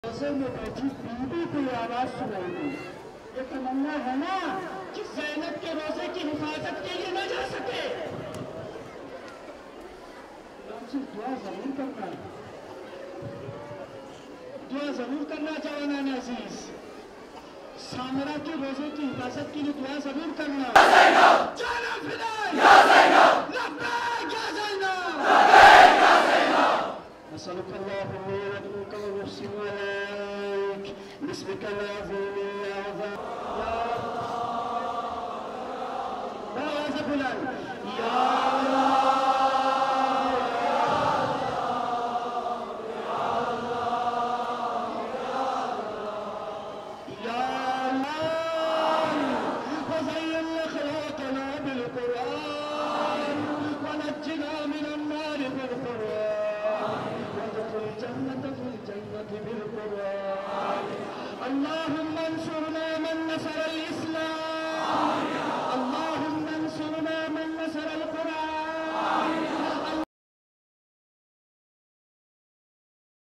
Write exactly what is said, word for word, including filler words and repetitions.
रोजे में बैठी बीबी को आवाज सुनाई दी। ये तमन्ना है ना कि ज़ैनब के रोजे की हिफाजत के लिए न जा सके। सिर्फ दुआ जरूर करना है, दुआ जरूर करना जवाना अजीज। सामरा के रोजे की हिफाजत के लिए दुआ जरूर करना। जाना फिदाई या ज़ैनब, लब्बैक या ज़ैनब, लब्बैक या ज़ैनब। अस्सलामुअलैकुम व रहमतुल्लाहि अलैक बिस्मिक अल-अज़ीम या या बुलंद या Allahumma